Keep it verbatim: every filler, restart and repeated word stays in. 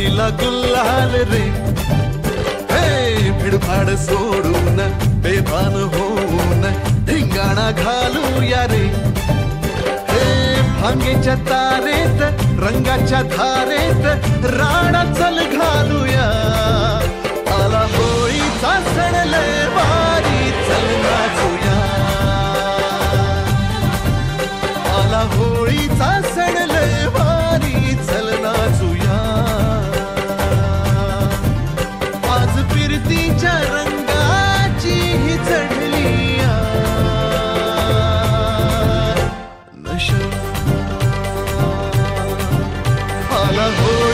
होळीला गुलाल रे, हे भिडभाड सोडून बेभान होऊन धिंगाणा घालूया रे, हे भांगेच्या तारेत रंगाच्या धारेत राणा चल घालूया, आला होळीचा सण लय भारी चल नाचूया, आला होळीचा सण लय भारी चल नाचूया, आज फिरतीच्या रंगाची ही चढली नशा, आला होळी